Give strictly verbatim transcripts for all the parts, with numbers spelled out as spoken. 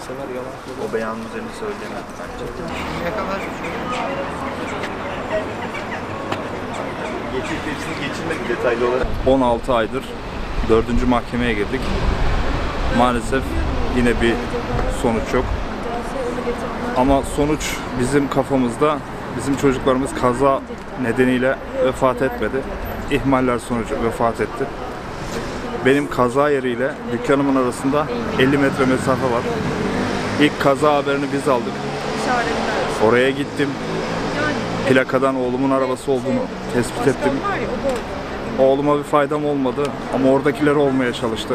sefer yalan söylüyor. O beyanın üzerine söyleyemem bence. Ne kadar Geçit hepsini geçirmek detaylı olarak. on altı aydır dördüncü mahkemeye girdik. Maalesef yine bir sonuç yok. Ama sonuç bizim kafamızda, bizim çocuklarımız kaza nedeniyle vefat etmedi. İhmaller sonucu vefat etti. Benim kaza yeriyle dükkanımın arasında elli metre mesafe var. İlk kaza haberini biz aldık. Oraya gittim. Plakadan oğlumun arabası olduğunu tespit ettim. Oğluma bir faydam olmadı ama oradakiler olmaya çalıştı.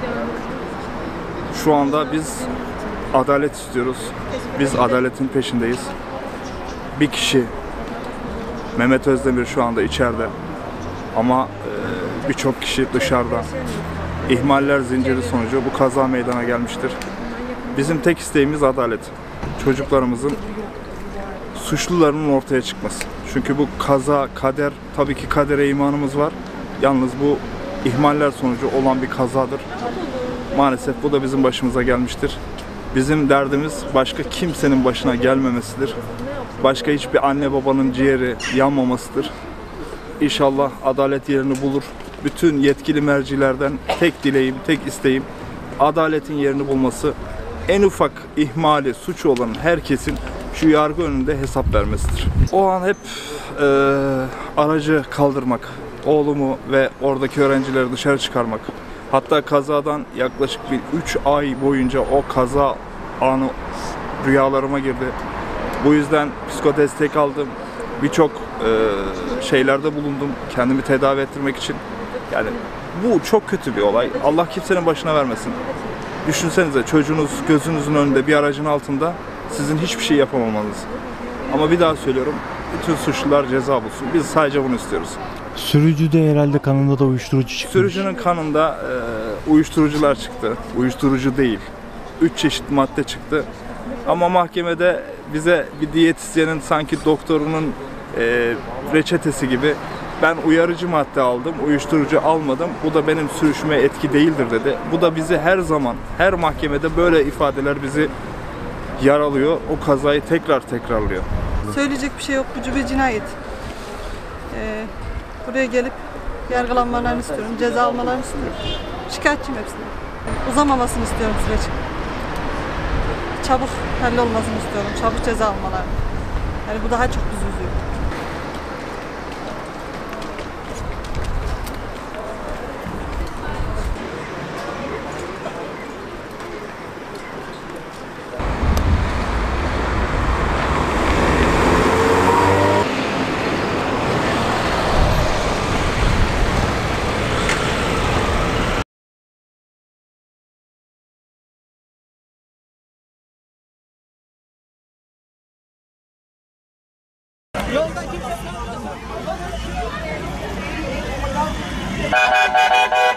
Şu anda biz adalet istiyoruz. Biz adaletin peşindeyiz. Bir kişi, Mehmet Özdemir şu anda içeride ama e, birçok kişi dışarıda. İhmaller zinciri sonucu bu kaza meydana gelmiştir. Bizim tek isteğimiz adalet. Çocuklarımızın suçlularının ortaya çıkması. Çünkü bu kaza, kader, tabii ki kadere imanımız var. Yalnız bu ihmaller sonucu olan bir kazadır. Maalesef bu da bizim başımıza gelmiştir. Bizim derdimiz başka kimsenin başına gelmemesidir. Başka hiçbir anne babanın ciğeri yanmamasıdır. İnşallah adalet yerini bulur. Bütün yetkili mercilerden tek dileğim, tek isteğim adaletin yerini bulması. En ufak ihmali, suçu olan herkesin şu yargı önünde hesap vermesidir. O an hep e, aracı kaldırmak, oğlumu ve oradaki öğrencileri dışarı çıkarmak. Hatta kazadan yaklaşık bir üç ay boyunca o kaza anı rüyalarıma girdi. Bu yüzden psikodestek aldım. Birçok e, şeylerde bulundum kendimi tedavi ettirmek için. Yani bu çok kötü bir olay. Allah kimsenin başına vermesin. Düşünsenize çocuğunuz gözünüzün önünde bir aracın altında sizin hiçbir şey yapamamanız. Ama bir daha söylüyorum, bütün suçlular ceza bulsun. Biz sadece bunu istiyoruz. Sürücü de herhalde kanında da uyuşturucu çıkmış. Sürücünün kanında e, uyuşturucular çıktı. Uyuşturucu değil. Üç çeşit madde çıktı. Ama mahkemede bize bir diyetisyenin sanki doktorunun e, reçetesi gibi ben uyarıcı madde aldım, uyuşturucu almadım. Bu da benim sürüşüme etki değildir dedi. Bu da bizi her zaman, her mahkemede böyle ifadeler bizi yaralıyor. O kazayı tekrar tekrarlıyor. Söyleyecek bir şey yok. Bu bir cinayet. Ee, buraya gelip yargılanmalarını istiyorum. Ceza almalarını istiyorum. Şikayetçiyim hepsine. Uzamamasını istiyorum süreç. Çabuk hallolmasını istiyorum. Çabuk ceza almalarını. Yani bu daha çok bizi üzüyor. Yolda kimse